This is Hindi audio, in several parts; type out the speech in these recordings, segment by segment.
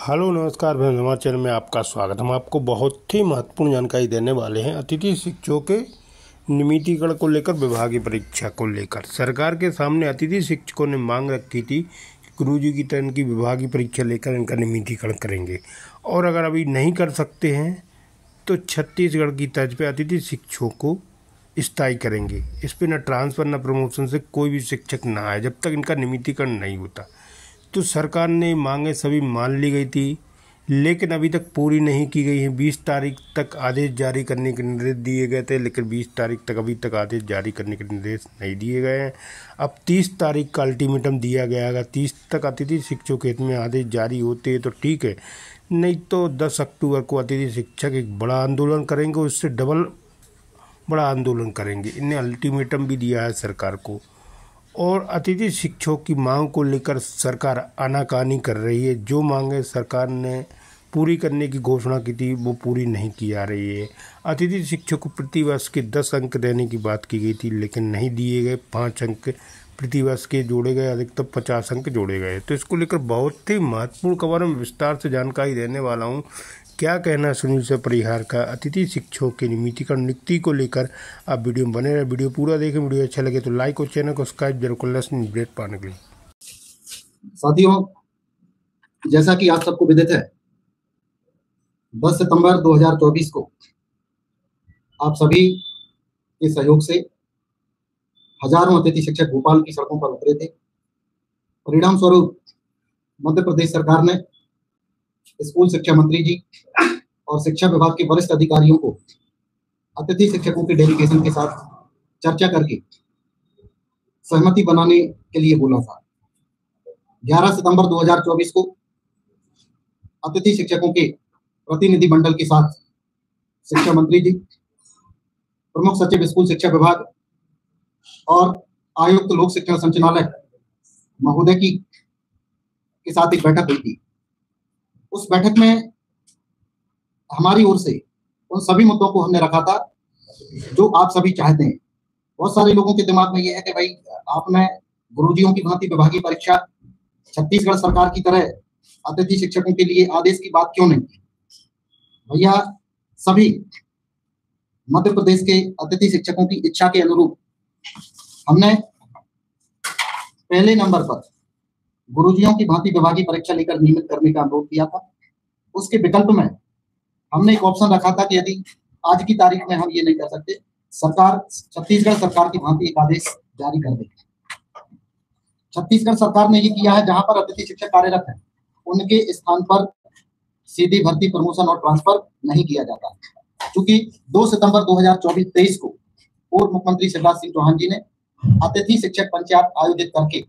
हेलो नमस्कार भैया, हमारे चैनल में आपका स्वागत। हम आपको बहुत ही महत्वपूर्ण जानकारी देने वाले हैं अतिथि शिक्षकों के नियमितीकरण को लेकर, विभागीय परीक्षा को लेकर। सरकार के सामने अतिथि शिक्षकों ने मांग रखी थी कि गुरुजी की तरह की विभागीय परीक्षा लेकर इनका नियमितीकरण करेंगे, और अगर अभी नहीं कर सकते हैं तो छत्तीसगढ़ की तर्ज पे अतिथि शिक्षकों को स्थायी करेंगे। इस पर न ट्रांसफ़र न प्रमोशन से कोई भी शिक्षक ना आए जब तक इनका नियमितीकरण नहीं होता। तो सरकार ने मांगें सभी मान ली गई थी, लेकिन अभी तक पूरी नहीं की गई हैं। 20 तारीख तक आदेश जारी करने के निर्देश दिए गए थे, लेकिन 20 तारीख तक अभी तक आदेश जारी करने के निर्देश नहीं दिए गए हैं। अब 30 तारीख का अल्टीमेटम दिया गया है। 30 तक अतिथि शिक्षकों के हित में आदेश जारी होते हैं तो ठीक है, नहीं तो 10 अक्टूबर को अतिथि शिक्षक एक बड़ा आंदोलन करेंगे, उससे डबल बड़ा आंदोलन करेंगे। इन्हें अल्टीमेटम भी दिया है सरकार को, और अतिथि शिक्षकों की मांग को लेकर सरकार आनाकानी कर रही है। जो मांगे सरकार ने पूरी करने की घोषणा की थी वो पूरी नहीं की जा रही है। अतिथि शिक्षक को प्रतिवर्ष के 10 अंक देने की बात की गई थी, लेकिन नहीं दिए गए। 5 अंक प्रतिवर्ष के जोड़े गए, अधिकतम 50 अंक जोड़े गए। तो इसको लेकर बहुत ही महत्वपूर्ण खबर में विस्तार से जानकारी देने वाला हूँ। क्या कहना है सुनील से परिहार का अतिथि शिक्षकों की नियमितीकरण नियुक्ति को लेकर, आप वीडियो में बने रहे। वीडियो पूरा देखें। वीडियो अच्छा लगे तो लाइक और चैनल को सब्सक्राइब जरूर कर लें अपडेट पाने के लिए। साथियों, जैसा कि आप सबको विदित है, 10 सितंबर 2024 को आप सभी के सहयोग से हजारों अतिथि शिक्षक भोपाल की सड़कों पर उतरे थे। परिणाम स्वरूप मध्य प्रदेश सरकार ने स्कूल शिक्षा मंत्री जी और शिक्षा विभाग के वरिष्ठ अधिकारियों को अतिथि शिक्षकों के डेलीगेशन के साथ चर्चा करके सहमति बनाने के लिए बोला था। 11 सितंबर 2024 को अतिथि शिक्षकों के प्रतिनिधि मंडल के साथ शिक्षा मंत्री जी, प्रमुख सचिव स्कूल शिक्षा विभाग और आयुक्त लोक शिक्षण संचालक महोदय के साथ एक बैठक हुई थी। उस बैठक में हमारी ओर से उन सभी मुद्दों को हमने रखा था जो आप सभी चाहते हैं। बहुत सारे लोगों के दिमाग में यह है कि भाई, आपने गुरुजियों की भांति विभागीय परीक्षा छत्तीसगढ़ सरकार की तरह अतिथि शिक्षकों के लिए आदेश की बात क्यों नहीं की? भैया, सभी मध्य प्रदेश के अतिथि शिक्षकों की इच्छा के अनुरूप हमने पहले नंबर पर गुरुजियों की भांति विभागीय परीक्षा लेकर नियमित करने का अनुरोध किया था। उसके विकल्प में हमने एक ऑप्शन रखा था कि यदि आज की तारीख में हम ये नहीं कर सकते, सरकार छत्तीसगढ़ सरकार की भांति एक आदेश जारी कर देगी। छत्तीसगढ़ सरकार ने ये किया है, जहां पर अतिथि शिक्षक कार्यरत है उनके स्थान पर सीधी भर्ती, प्रमोशन और ट्रांसफर नहीं किया जाता। क्योंकि 2 सितंबर 2023 को पूर्व मुख्यमंत्री शिवराज सिंह चौहान जी ने अतिथि शिक्षक पंचायत आयोजित करके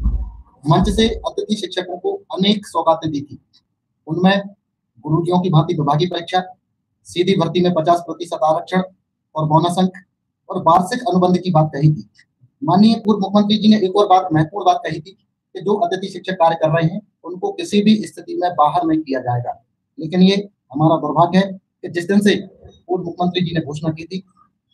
मंच से अतिथि शिक्षकों को अनेक सौगातें दी थी। उनमें गुरुजियों की भांति विभागीय परीक्षा, सीधी भर्ती में 50% आरक्षण और बोनस अंक और वार्षिक अनुबंध की बात कही थी। माननीय पूर्व मुख्यमंत्री जी ने एक और बात, महत्वपूर्ण बात कही थी कि जो अतिथि शिक्षक कार्य कर रहे हैं उनको किसी भी स्थिति में बाहर नहीं किया जाएगा। लेकिन ये हमारा दुर्भाग्य है कि जिस दिन से पूर्व मुख्यमंत्री जी ने घोषणा की थी,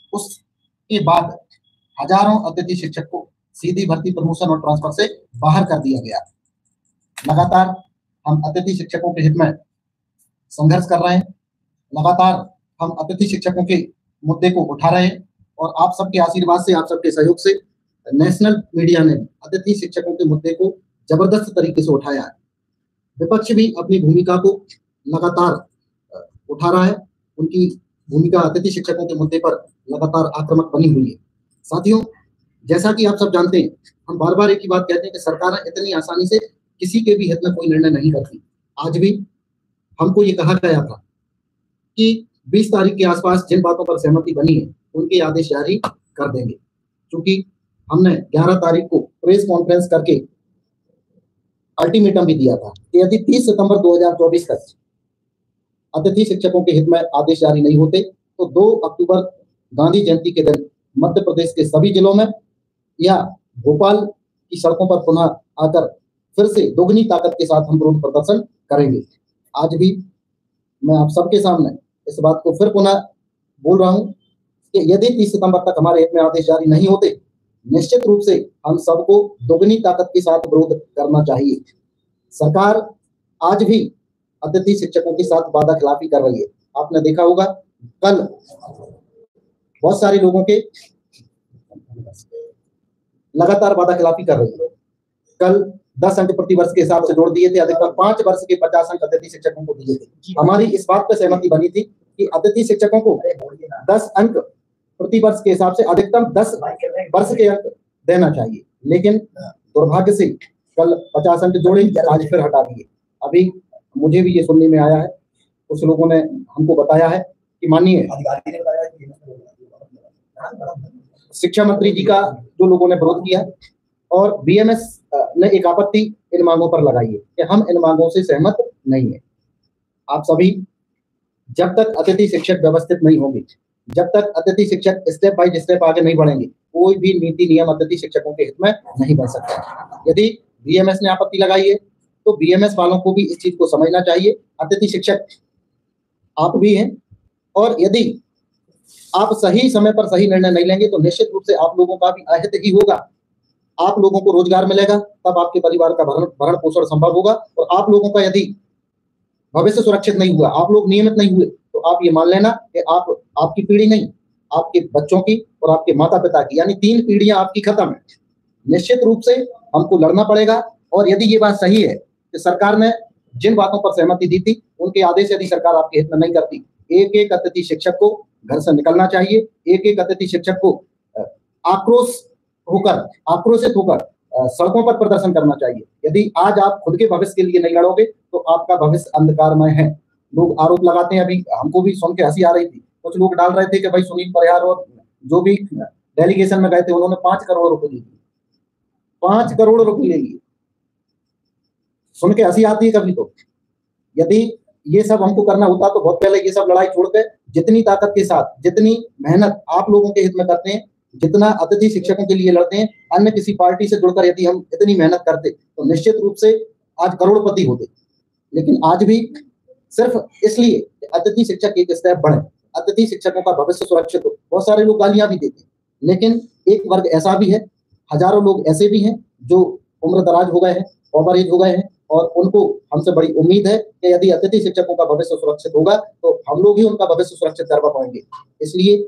उसके बाद हजारों अतिथि शिक्षक को सीधी भर्ती, प्रमोशन और ट्रांसफर से बाहर कर दिया गया। लगातार हम अतिथि शिक्षकों के हित में संघर्ष कर रहे हैं। लगातार हम अतिथि शिक्षकों के मुद्दे को उठा रहे हैं, और आप सबके आशीर्वाद से, आप सबके सहयोग से नेशनल मीडिया ने अतिथि शिक्षकों के मुद्दे को जबरदस्त तरीके से उठाया है। विपक्ष भी अपनी भूमिका को लगातार उठा रहा है। उनकी भूमिका अतिथि शिक्षकों के मुद्दे पर लगातार आक्रामक बनी हुई है। साथियों, जैसा कि आप सब जानते हैं, हम बार बार एक ही बात कहते हैं कि सरकार इतनी आसानी से किसी के भी हित में कोई निर्णय नहीं करती। आज भी हमको ये कहा गया था कि 20 तारीख के आसपास जिन बातों पर सहमति बनी है उनके आदेश जारी कर देंगे। क्योंकि हमने 11 तारीख को प्रेस कॉन्फ्रेंस करके अल्टीमेटम भी दिया था कि यदि 30 सितंबर 2024 तक अतिथि शिक्षकों के हित में आदेश जारी नहीं होते तो 2 अक्टूबर गांधी जयंती के दिन मध्य प्रदेश के सभी जिलों में या भोपाल की सड़कों पर पुनः आकर फिर से दोगुनी ताकत के साथ हम विरोध प्रदर्शन करेंगे। आज भी मैं आप सबके सामने इस बात को फिर पुनः बोल रहा हूं कि यदि 30 सितंबर तक हमारे हित में आदेश जारी नहीं होते, निश्चित रूप से हम सबको दोगुनी ताकत के साथ विरोध करना चाहिए। सरकार आज भी अतिथि शिक्षकों के साथ वादा खिलाफी कर रही है। आपने देखा होगा कल बहुत सारे लोगों के लगातार वादा खिलाफी कर रही है। कल 10 अंक प्रति वर्ष के हिसाब से जोड़ दिए थे, अधिकतम 5 वर्ष के 50 अंक अतिथि शिक्षकों को दिए थे। हमारी इस बात पर सहमति बनी थी कि अतिथि शिक्षकों को 10 अंक प्रति वर्ष के हिसाब से अधिकतम 10 वर्ष के अंक देना चाहिए, लेकिन दुर्भाग्य से कल 50 अंक जोड़े, आज फिर हटा दिए। अभी मुझे भी ये सुनने में आया है, कुछ लोगों ने हमको बताया है कि माननीय शिक्षा मंत्री जी का जो लोगों ने विरोध किया और बीएमएस ने एक आपत्ति इन मांगों पर लगाई है कि हम इन मांगों से सहमत नहीं है। आप सभी जब तक अतिथि शिक्षक व्यवस्थित नहीं होंगे, जब तक अतिथि शिक्षक स्टेप बाय स्टेप आगे नहीं बढ़ेंगे, कोई भी नीति नियम अतिथि शिक्षकों के हित में नहीं बन सकता। यदि बीएमएस ने आपत्ति लगाई है तो बीएमएस वालों को भी इस चीज को समझना चाहिए। अतिथि शिक्षक आप भी हैं, और यदि आप सही समय पर सही निर्णय नहीं लेंगे तो निश्चित रूप से आप लोगों का भी अहित ही होगा। आप लोगों को रोजगार मिलेगा, तब आपके परिवार का भरण पोषण संभव होगा। और आप लोगों का यदि भविष्य सुरक्षित नहीं हुआ, आप लोग नियमित नहीं हुए, तो आप ये मान लेना कि आपकी पीढ़ी नहीं, आपके बच्चों की और आपके माता पिता की, यानी 3 पीढ़ियां आपकी खत्म है। निश्चित रूप से हमको लड़ना पड़ेगा। और यदि ये बात सही है कि सरकार ने जिन बातों पर सहमति दी थी उनके आदेश यदि सरकार आपके हित में नहीं करती, एक एक अतिथि शिक्षक को घर से निकलना चाहिए। एक एक अतिथि शिक्षक को आक्रोशित होकर सड़कों पर प्रदर्शन करना चाहिए। यदि आज आप खुद के भविष्य के लिए नहीं लड़ोगे तो आपका भविष्य अंधकारमय है। लोग आरोप लगाते हैं, अभी हमको भी सुन के हंसी आ रही थी, कुछ लोग डाल रहे थे कि भाई सुनील परिहार और जो भी डेलीगेशन में गए थे उन्होंने 5 करोड़ रुपए लिए, 5 करोड़ रुपए ले लिए। सुन के हंसी आती है कभी तो। यदि ये सब हमको करना होता तो बहुत पहले ये सब लड़ाई छोड़कर जितनी ताकत के साथ, जितनी मेहनत आप लोगों के हित में करते हैं, जितना अतिथि शिक्षकों के लिए लड़ते हैं, अन्य किसी पार्टी से जुड़कर यदि हम इतनी मेहनत करते तो निश्चित रूप से आज करोड़पति होते। लेकिन आज भी सिर्फ इसलिए अतिथि शिक्षक एक स्टेप बढ़े, अतिथि शिक्षकों का भविष्य सुरक्षित हो, बहुत सारे लोग गालियां भी देते हैं। लेकिन एक वर्ग ऐसा भी है, हजारों लोग ऐसे भी हैं जो उम्र दराज हो गए हैं, ओवर एज हो गए हैं, और उनको हमसे बड़ी उम्मीद है कि यदि अतिथि शिक्षकों का भविष्य सुरक्षित होगा तो हम लोग ही उनका भविष्य सुरक्षित करवा पाएंगे। इसलिए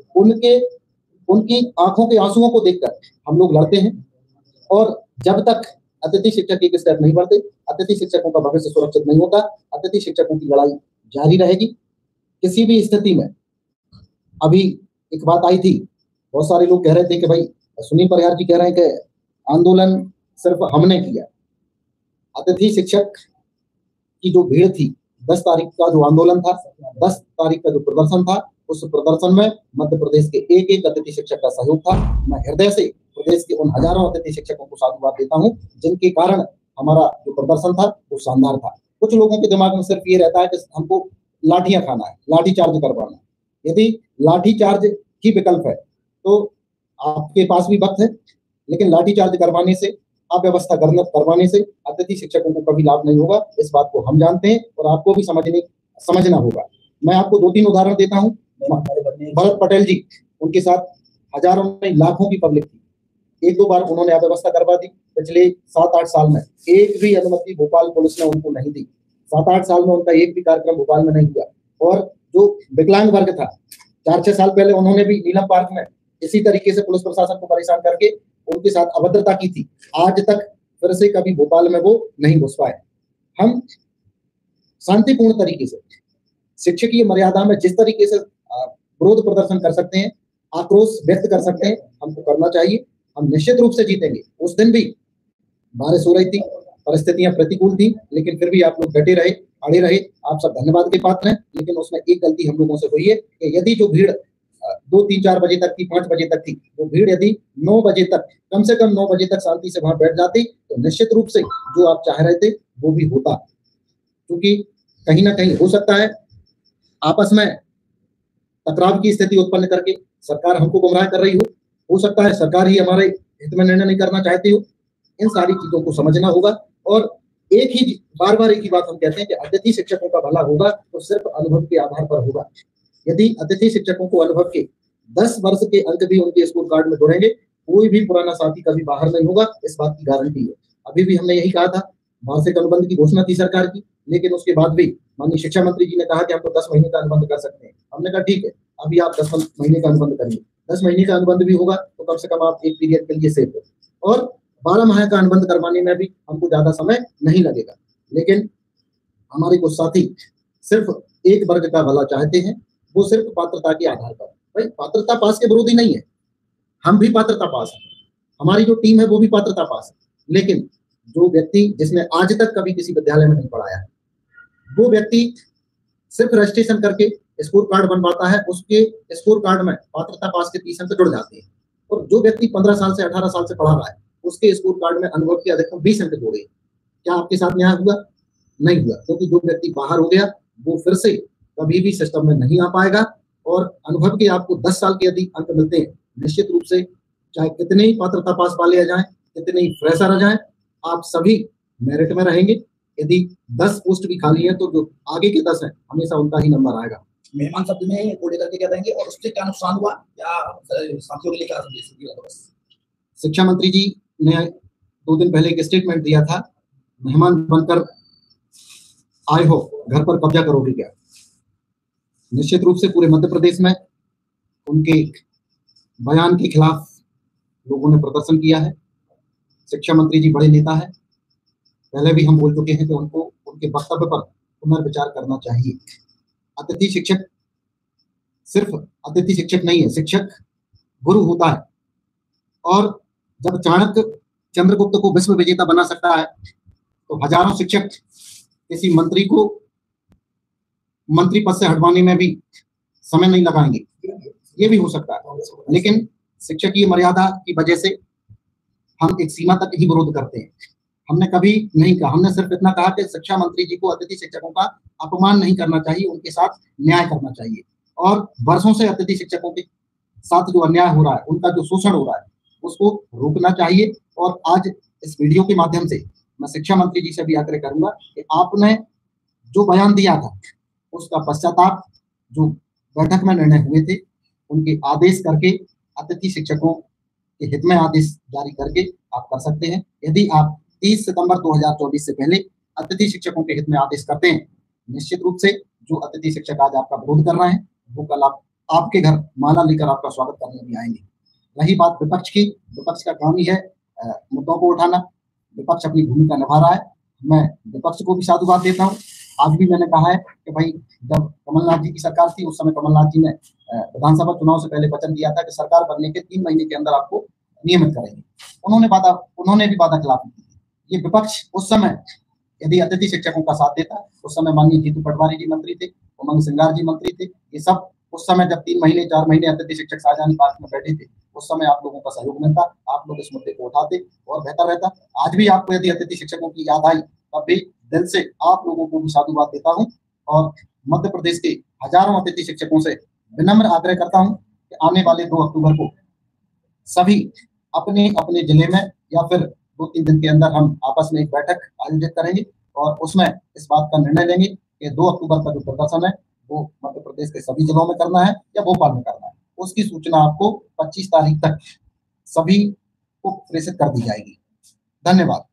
उनकी आंखों के आंसुओं को देखकर हम लोग लड़ते हैं। और जब तक अतिथि शिक्षक एक स्टेप नहीं बढ़ते, अतिथि शिक्षकों का भविष्य सुरक्षित नहीं होगा, अतिथि शिक्षकों की लड़ाई जारी रहेगी किसी भी स्थिति में। अभी एक बात आई थी, बहुत सारे लोग कह रहे थे कि भाई सुनील परिहार जी कह रहे हैं कि आंदोलन सिर्फ हमने किया। अतिथि शिक्षक की जो भीड़ थी, 10 तारीख का जो आंदोलन था, 10 तारीख का जो प्रदर्शन था, उस प्रदर्शन में मध्य प्रदेश के एक एक अतिथि शिक्षक का सहयोग था। मैं हृदय से प्रदेश के उन हजारों अतिथि शिक्षकों को साधुवाद देता हूं जिनके कारण हमारा जो प्रदर्शन था वो शानदार था। कुछ लोगों के दिमाग में सिर्फ ये रहता है कि हमको लाठियां खाना है, लाठी चार्ज करवाना है। यदि लाठी चार्ज ही विकल्प है तो आपके पास भी वक्त है, लेकिन लाठी चार्ज करवाने से, अव्यवस्था करवाने से अतिथि शिक्षकों को कभी लाभ नहीं होगा। इस बात को हम जानते हैं और आपको भी समझना होगा। मैं आपको 2-3 उदाहरण देता हूं। भरत पटेल जी, उनके साथ हजारों नहीं लाखों की पब्लिक थी। 1-2 बार उन्होंने अव्यवस्था करवा दी। पिछले 7-8 साल में एक भी अनुमति भोपाल पुलिस ने उनको नहीं दी। 7-8 साल में उनका एक भी कार्यक्रम भोपाल में नहीं हुआ। और जो विकलांग वर्ग था, 4-6 साल पहले उन्होंने भी नीलम पार्क में इसी तरीके से पुलिस प्रशासन को परेशान करके उनके साथ अभद्रता की थी। आज तक फिर से कभी भोपाल में वो नहीं घुस पाए। हम शांतिपूर्ण तरीके से शिक्षकीय मर्यादा में जिस तरीके से विरोध प्रदर्शन कर सकते हैं, आक्रोश व्यक्त कर सकते हैं, हमको करना चाहिए। हम निश्चित रूप से जीतेंगे। उस दिन भी बारिश हो रही थी, परिस्थितियां प्रतिकूल थी, लेकिन फिर भी आप लोग डटे रहे, अड़े रहे। आप सब धन्यवाद के पात्र हैं। लेकिन उसमें एक गलती हम लोगों से हुई है कि यदि जो भीड़ 2-3-4 बजे तक थी, 5 बजे तक थी, वो भीड़ यदि 9 बजे तक, कम से कम 9 बजे तक शांति से वहां बैठ जाती तो निश्चित रूप से जो आप चाह रहे थे वो भी होता। क्योंकि कहीं ना कहीं हो सकता है आपस में टकराव की स्थिति उत्पन्न करके सरकार हमको गुमराह कर रही हो सकता है सरकार ही हमारे हित में निर्णय नहीं करना चाहती हो। इन सारी चीजों को समझना होगा। और बार-बार एक ही बात हम कहते हैं कि अतिथि शिक्षकों का भला होगा तो सिर्फ अनुभव के आधार पर होगा। यदि अतिथि शिक्षकों को अनुभव के 10 वर्ष के अंक भी उनके स्कूल कार्ड में जोड़ेंगे, कोई भी पुराना साथी कभी बाहर नहीं होगा, इस बात की गारंटी है। अभी भी हमने यही कहा था, वार्षिक अनुबंध की घोषणा थी सरकार की, लेकिन उसके बाद भी माननीय शिक्षा मंत्री जी ने कहा कि हम तो 10 महीने का अनुबंध कर सकते हैं। हमने कहा ठीक है, अभी आप 10 महीने का अनुबंध करिए। 10 महीने का अनुबंध भी होगा तो कम से कम आप एक पीरियड के लिए सेफ हो, और 12 माह का अनुबंध करवाने में भी हमको ज्यादा समय नहीं लगेगा। लेकिन हमारे कुछ साथी सिर्फ एक वर्ग का भला चाहते हैं, वो सिर्फ पात्रता के आधार पर। भाई, पात्रता पास के विरोधी नहीं है, हम भी पात्रता पास है, हमारी जो टीम है वो भी पात्रता पास है। लेकिन जो व्यक्ति जिसने आज तक कभी किसी विद्यालय में नहीं पढ़ाया है, वो व्यक्ति सिर्फ रजिस्ट्रेशन करके स्कोर कार्ड बन पाता है, उसके स्कोर कार्ड में पात्रता पास के 30 अंक जुड़ जाते हैं। और जो व्यक्ति 15 साल से 18 साल से पढ़ा रहा है, उसके स्कोर कार्ड में अनुभव के अधिकतम 20 अंक जोड़े। क्या आपके साथ न्याय हुआ? नहीं हुआ, क्योंकि जो व्यक्ति बाहर हो गया वो फिर से कभी भी सिस्टम में नहीं आ पाएगा। और अनुभव के आपको 10 साल के यदि अंक मिलते हैं, निश्चित रूप से चाहे कितने ही पात्रता पास वाले आ जाए, कितने ही फ्रेशर आ जाए, आप सभी मेरिट में रहेंगे। यदि 10 पोस्ट भी खाली है तो जो आगे के 10 हैं हमेशा उनका ही नंबर आएगा। मेहमान शब्द में कोडे करके क्या देंगे और उससे क्या नुकसान हुआ या साथियों के लिए क्या संदेश दिया? शिक्षा मंत्री जी ने 2 दिन पहले एक स्टेटमेंट दिया था, मेहमान बनकर आए हो, घर पर कब्जा करोगे क्या? निश्चित रूप से पूरे मध्य प्रदेश में उनके बयान के खिलाफ लोगों ने प्रदर्शन किया है। शिक्षा मंत्री जी बड़े नेता है, पहले भी हम बोल चुके हैं कि उनको उनके वक्तव्य पर पुनर्विचार करना चाहिए। अतिथि शिक्षक सिर्फ अतिथि शिक्षक नहीं है, शिक्षक गुरु होता है। और जब चाणक्य चंद्रगुप्त को विश्व विजेता बना सकता है, तो हजारों शिक्षक किसी मंत्री को मंत्री पद से हटवाने में भी समय नहीं लगाएंगे, ये भी हो सकता है। लेकिन शिक्षकीय मर्यादा की वजह से हम एक सीमा तक ही विरोध करते हैं। हमने कभी नहीं कहा, हमने सिर्फ इतना कहा कि शिक्षा मंत्री जी को अतिथि शिक्षकों का अपमान नहीं करना चाहिए, उनके साथ न्याय करना चाहिए। और वर्षों से अतिथि शिक्षकों के साथ जो अन्याय हो रहा है, उनका जो शोषण हो रहा है, उसको रोकना चाहिए। और आज इस वीडियो के माध्यम से मैं शिक्षा मंत्री जी से भी आग्रह करूंगा कि आपने जो बयान दिया था उसका पश्चाताप जो बैठक में निर्णय हुए थे उनके आदेश करके अतिथि शिक्षकों के हित में आदेश जारी करके आप कर सकते हैं। यदि आप 30 सितंबर 2024 से पहले अतिथि शिक्षकों के हित में आदेश करते हैं, निश्चित रूप से जो अतिथि शिक्षक आज आपका विरोध कर रहे हैं वो कल आपके घर माला लेकर आपका स्वागत करने भी आएंगे। रही बात विपक्ष की, विपक्ष का काम ही है मुद्दों को उठाना। विपक्ष अपनी भूमिका निभा रहा है, मैं विपक्ष को भी साधुवाद देता हूँ। आज भी मैंने कहा है कि भाई, जब कमलनाथ जी की सरकार थी उस समय कमलनाथ जी ने विधानसभा चुनाव से पहले वचन दिया था कि सरकार बनने के 3 महीने के अंदर आपको नियमित करेंगे। उन्होंने भी वादा खिलाफ की। ये विपक्ष उस समय यदि अतिथि शिक्षकों का साथ देता, उस समय माननीय जीतू पटवारी जी मंत्री थे, उमंग सिंगार जी मंत्री थे, ये सब उस समय जब 3 महीने 4 महीने अतिथि शिक्षक शाहजहानी पार्क में बैठे थे, उस समय आप लोगों का सहयोग मिलता, आप लोग इस मुद्दे को उठाते और बेहतर रहता। आज भी आपको यदि अतिथि शिक्षकों की याद आई, तब भी दिल से आप लोगों को भी साधुवाद देता हूँ और मध्य प्रदेश के हजारों अतिथि शिक्षकों से विनम्र आग्रह करता हूँ कि आने वाले 2 अक्टूबर को सभी अपने अपने जिले में या फिर 2-3 दिन के अंदर हम आपस में एक बैठक आयोजित करेंगे और उसमें इस बात का निर्णय लेंगे कि 2 अक्टूबर का जो प्रदर्शन है वो मध्य प्रदेश के सभी जिलों में करना है या भोपाल में करना है। उसकी सूचना आपको 25 तारीख तक सभी को प्रेषित कर दी जाएगी। धन्यवाद।